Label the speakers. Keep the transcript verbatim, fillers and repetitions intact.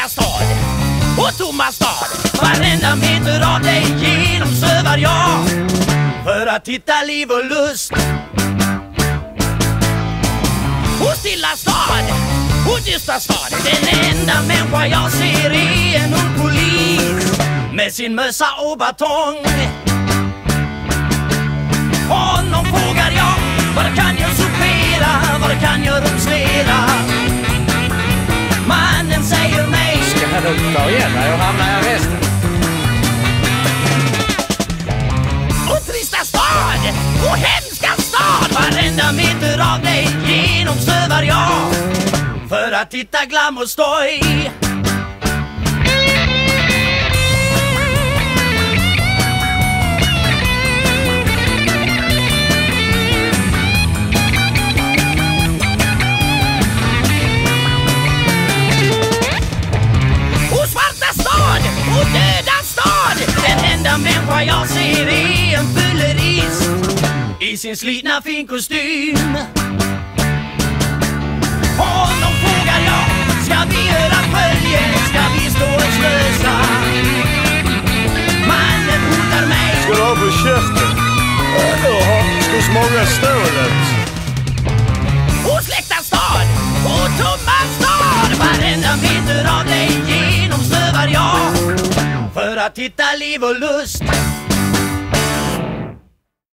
Speaker 1: släckta stad och tomma stad. Varenda meter av dig genomsövar jag för att hitta liv och lust. Och stilla stad och dystra stad. Den enda människa jag ser är en ung polis med sin mössa och batong. Honom frågar jag, var kan jag supera, var kan jag rumstera? Mannen säger mig,
Speaker 2: ska han upp igen och hamna i arresten?
Speaker 1: Och trista stad och hemska stad. Varenda meter av dig genomsövar jag för att hitta glam och stoj. Och döda stad. Den enda människa jag ser är en fyllerist i sin slitna fin kostym. Honom frågar jag, ska vi göra följe, ska vi stå och slösa? Mannen hotar mig,
Speaker 3: ska du ha på käften? Jaha, hos många stålet.
Speaker 1: Och släckta stad och tomma stad. Varenda meter av dig genomsövar jag för att hitta liv och lust.